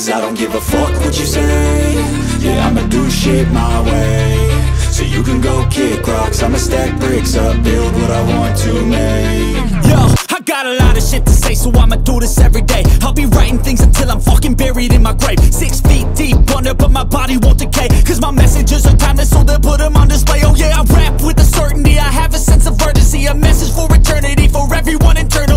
cause I don't give a fuck what you say. Yeah, I'ma do shit my way. So you can go kick rocks, I'ma stack bricks up, build what I want to make. Yo, I got a lot of shit to say, so I'ma do this every day. I'll be writing things until I'm fucking buried in my grave. 6 feet deep under, but my body won't decay, cause my messages are timeless, so they'll put them on display. Oh yeah, I rap with a certainty, I have a sense of urgency, a message for eternity, for everyone in turn.